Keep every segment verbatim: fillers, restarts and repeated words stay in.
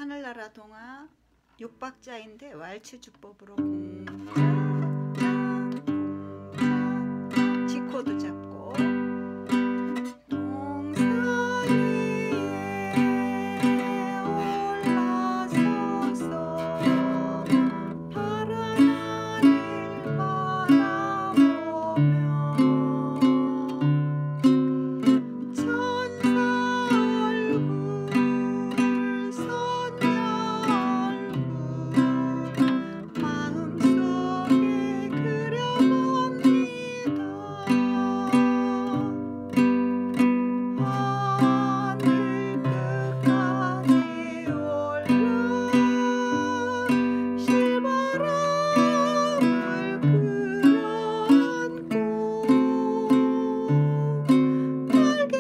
하늘나라 동화 육 박자인데 왈츠 주법으로 공작, 공작, G 코드 잡고 동산 위에 올라서서 파란 하늘 바라보며 천사 얼굴 소녀 얼굴 마음속에 그려봅니다. 하늘 끝까지 올라 실바람을 끌어안고 날개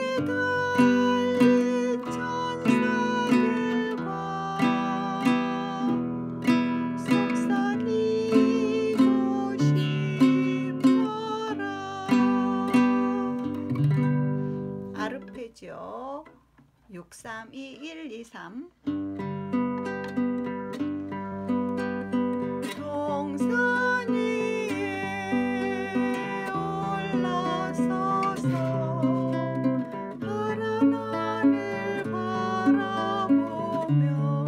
달린 천사들과 속삭이고 싶어라. 아르페지오 육, 삼, 이, 일, 이, 삼. 동산 위에 올라서서 파란 하늘 바라보며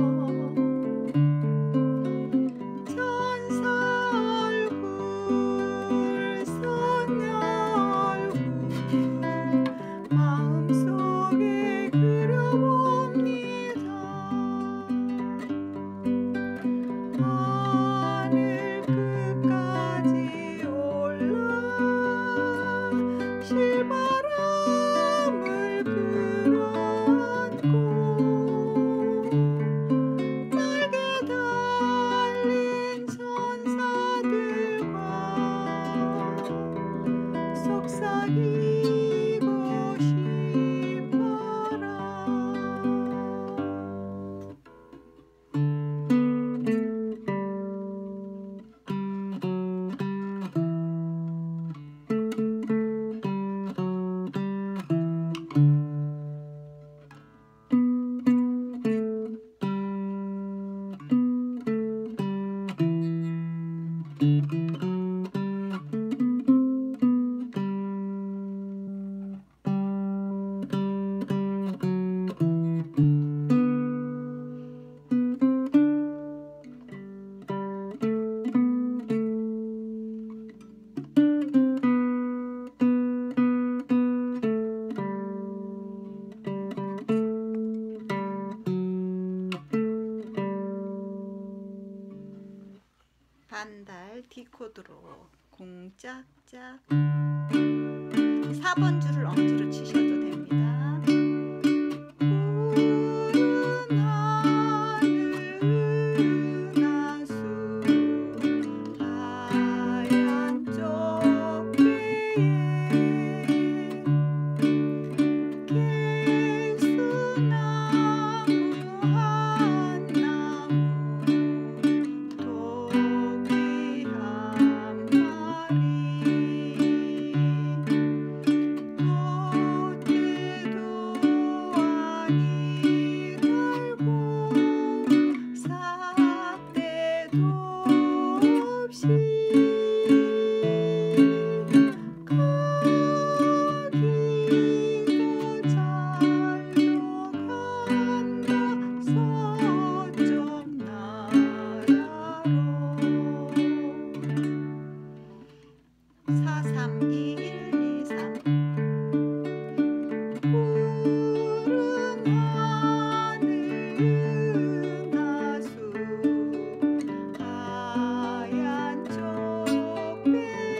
천사 얼굴 소녀 얼굴 마음속에 그려봅니다. 하늘 끝까지 올라 실바람을 끌어안고 날개 달린 천사들과 속삭이고 싶어라. 반달 D 코드로 공짝짝 사 번 줄을 엄지로 치셔도 됩니다. 푸른 하늘 은하수 하얀 쪽배에 개수나무 한 나무 토끼 한 마리 돛대도 아니 달고 삿대도 없이 가기도 잘도 간다 서쪽 나라로. 사, 삼, 이, 일, 이, 삼. 푸른 하늘 은하수 하얀 쪽배에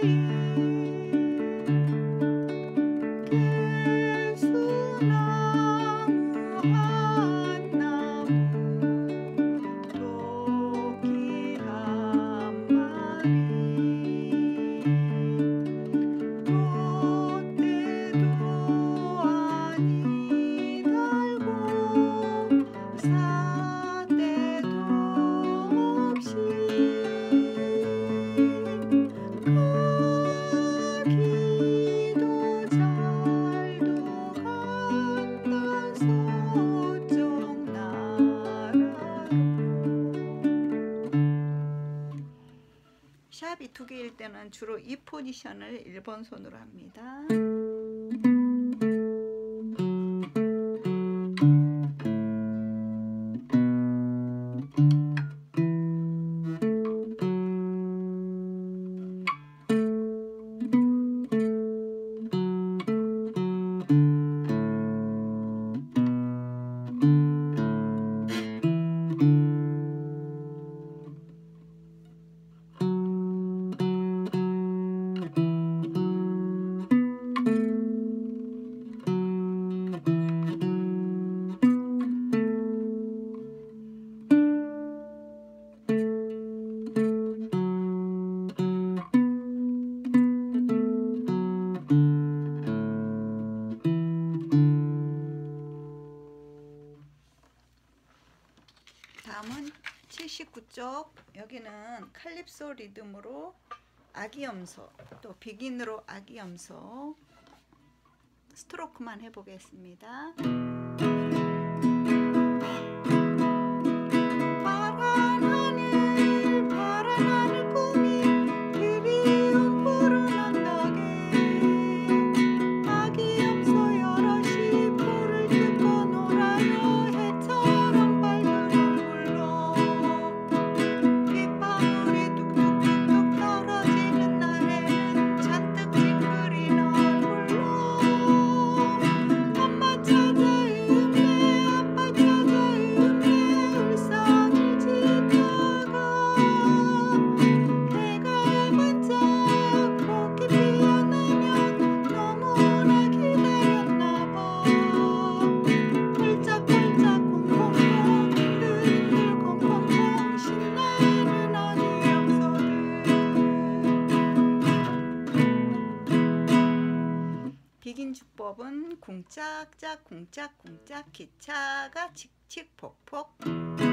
개수나무 한 나무 토끼 한 마리 돛대도 아니 달고 삿대도 없이 가기도 잘도 간다 서쪽 나 두 개일 때는 주로 이 포지션을 일 번 손으로 합니다. 다음은 칠십구 쪽, 여기는 칼립소 리듬으로 아기염소, 또 비긴으로 아기염소 스트로크만 해보겠습니다. 비긴 주법은 궁짝짝 궁짝궁짝 기차가 칙칙폭폭.